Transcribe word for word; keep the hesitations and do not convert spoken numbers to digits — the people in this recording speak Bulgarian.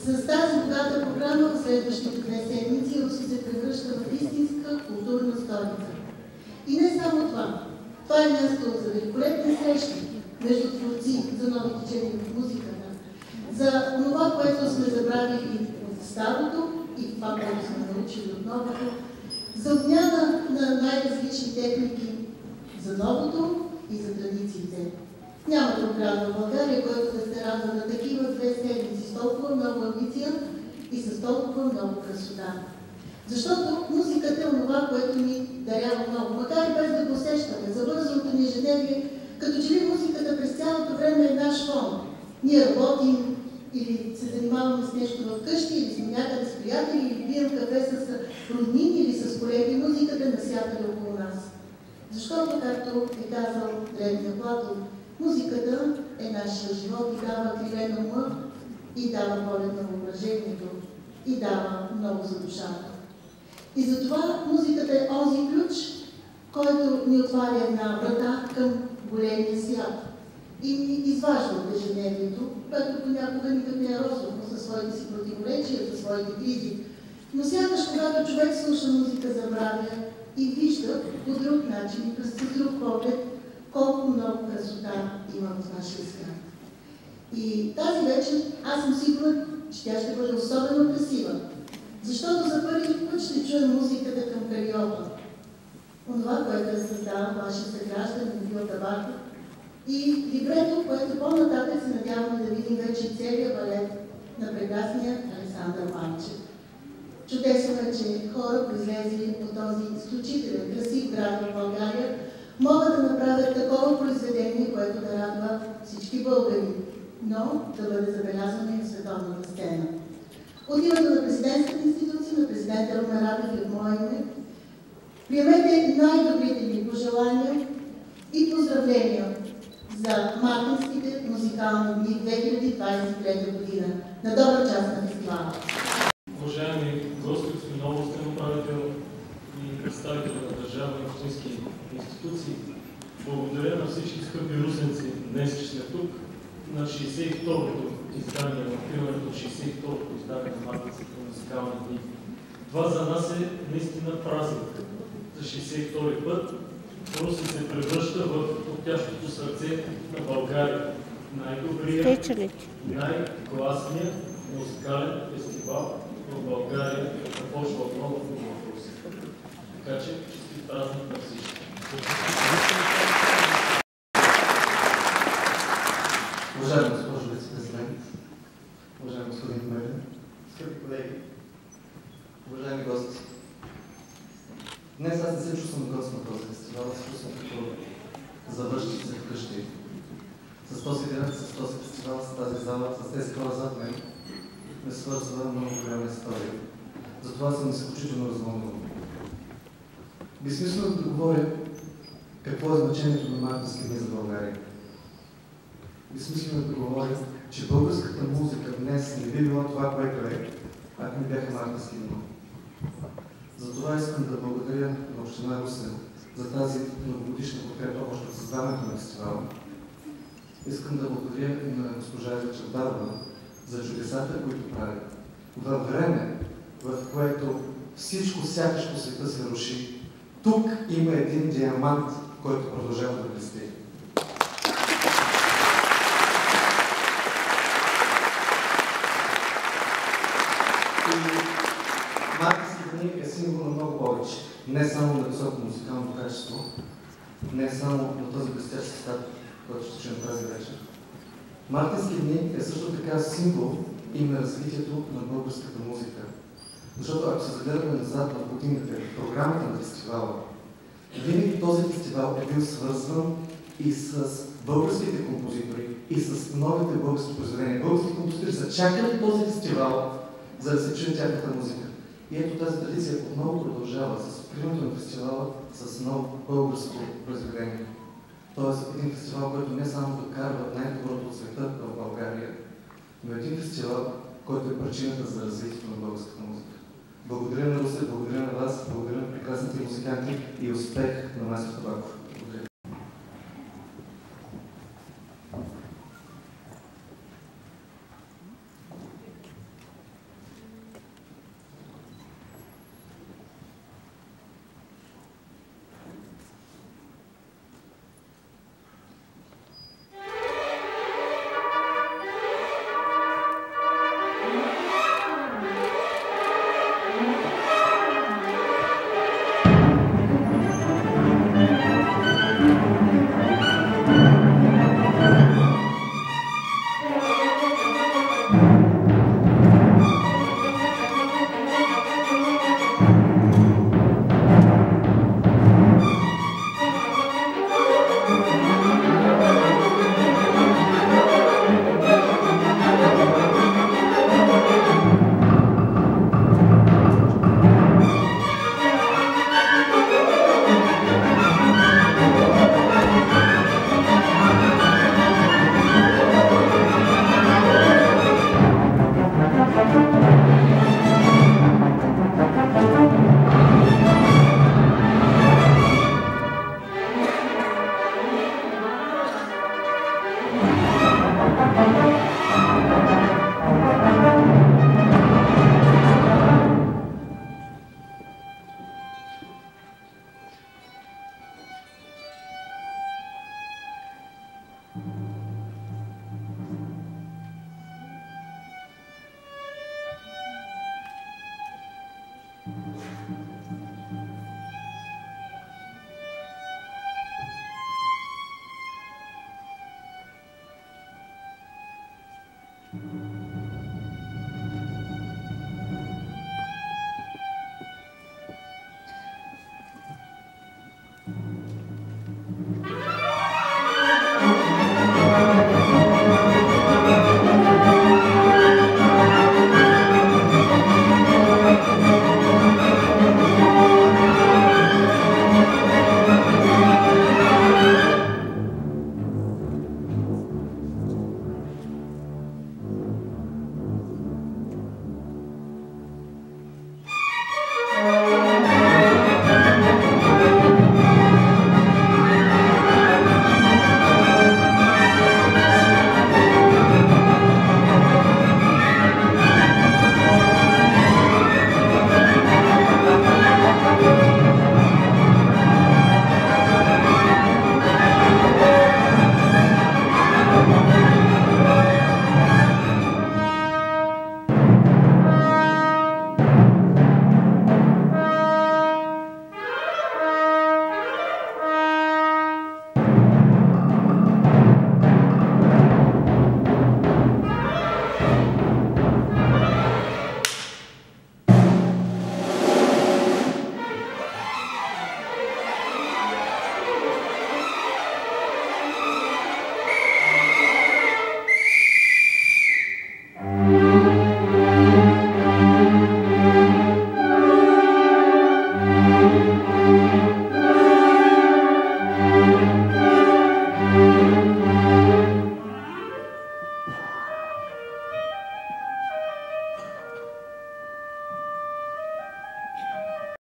С тази богата програма в следващите две седмици Русе се превръща в истинска културна столица. И не само това. Това е място за великолепни срещи между творци за нови течения в музиката, за това, което сме забравили от старото и това, което сме научили от новото, за обмяна на най-различни техники, за новото и за традициите. Няма друг град в България, който да се радва на такива две седмици с толкова много амбиция и с толкова много красота. Защото музиката е онова, което ни дарява много, макар и без да го усещаме. За бързото ни ежедневие, като че ли музиката през цялото време е наш фон. Ние работим или се занимаваме с нещо вкъщи, или сме някъде с приятели, или пием кафе с роднини или с колеги. Музиката е навсякъде около нас. Защото, както е казал древният Платон, музиката е нашия живот и дава криле на ума, и дава полет на въображението, и дава много за душата. И затова музиката е онзи ключ, който ни отваря една врата към големия свят и ни изважда от ежедневието, което понякога никак не е розово със своите си противоречия, със своите кризи. Но сякаш, когато човек слуша музика, забравя и вижда по друг начин, през друг поглед, колко много красота има в нашия свят. И тази вечер аз съм сигурна, че тя ще бъде особено красива, защото за първи път ще чуем музиката към Калиопа. Онова, което е създал вашия съграждан Михаил Табаков, и либрето, което по-нататък се надяваме да видим вече целият балет на прекрасния Александър Манчев. Чудесно е, че хора, произлезли от този изключителен, красив град в България, могат да направят такова произведение, което да радва всички българи, но да бъде забелязано и в световната сцена. От името на президентската институция, на президента Румен Радев и от мое име, приемете най-добрите ми пожелания и поздравления за Мартинските музикални дни две хиляди двадесет и трета година. На добър час на фестивала! Уважаеми гости, господин областен управител и представители на държавни и общински институции, благодаря на всички скъпи русенци днес, че сме тук на шейсет и второто издание, на откриването от шейсет и второто издание на Мартинските музикални дни. Това за нас е наистина празник. За шейсет и втори път Русе се превръща в топтящото сърце на България. Най-добрият, най-класният музикален фестивал в България започва отново в Русе. Така че, честит празник на всички. Уважаема госпожо вице-президент, уважаеми господин кмет, скъпи колеги, уважаеми гости. Днес аз не се чувствам гост на този фестивал, аз се чувствам като завършващ се вкъщи. С този град, с този фестивал, с тази зала, с тези хора зад мен, ме свързва много голяма история. Затова съм изключително развълнуван. Безсмислено да говоря какво е значението на Мартински дни за България. Безсмислено да говоря, че българската музика днес не би била това, което е, ако не бяха Мартински дни. Затова искам да благодаря на община Русе за тази многогодишна подкрепа още от създаването на фестивала. Искам да благодаря и на госпожа Елза Чавдарова за чудесата, които прави. Във време, в което всичко сякаш по света се руши, тук има един диамант, който продължава да блести. Мартински дни е символ на много повече. Не само на високо музикално качество, не само на този блестящ състав, който ще чуем тази вечер. Мартински дни е също така символ и на развитието на българската музика. Защото ако се загледаме назад в годините, в програмата на фестивала, винаги този фестивал е бил свързван и с българските композитори, и с новите български произведения. Български композитори са чакали този фестивал, за да се чуе тяхната музика. И ето тази традиция отново продължава с откриването на фестивала с ново българско произведение. Тоест един фестивал, който не само докарва най-доброто от света в България, но един фестивал, който е причината за развитието на българската музика. Благодаря на Русе, благодаря на вас, благодаря на прекрасните музиканти и успех на майстор Табаков. Благодаря.